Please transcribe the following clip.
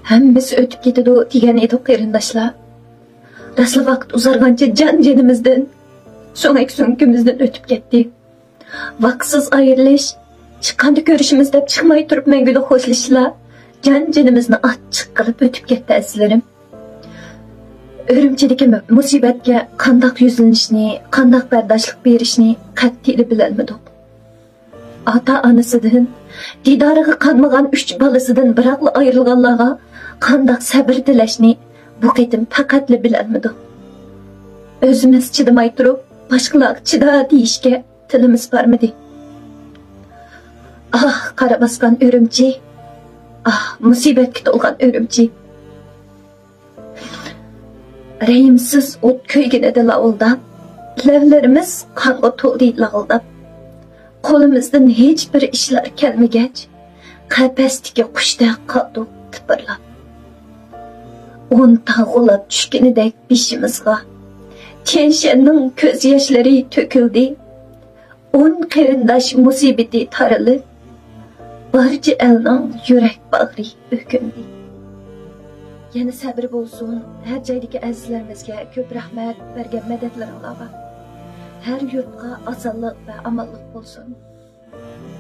Hammasi o'tib ketadi degan edi qarindoshlar. Rasli vaqt uzargancha jonimizdan, so'ngak so'ngimizdan o'tib ketdi. Vaqtsiz ayrilish, chiqqanda ko'rishimiz deb chiqmay turib mangulik xo'shlashlar, jonimizni achchiq qilib o'tib ketdi azizlarim. Örümchidagi musibatga qandoq yuzlanishni, qandoq bardoshlik berishni qat'iy bilolmadik. Ota-onasidan, didoriga qanmagan 3 bolasidan biroqla ayrilganlarga qandoq sabr tilashni bu qitim faqatli bilolmadik. O'zimiz chidamay turib, boshqalarga chida deyishga tilimiz bormadi. Ah, qara bosgan o'rimchi. Ah, musibatga to'lgan o'rimchi. Rəhimsiz ot köygen edi lağıldab, lavlarimiz qanğa to'ldi lağıldab. Qo'limizdan hech bir ishlar kelmagach, qafasdagi qushday qoldik tipirlab. On tag'ulab tushganidek beshimizga Tianshanning ko'z yoshlari to'kildi. On qarindosh musibati tarilib, barcha elning yurak bag'ri o'kindi. Yana sabr bo'lsin, har joydagi azizlarimizga ko'p rahmat, bergan madadlaringizga. Her yurtga osonlik va amallik bo'lsin.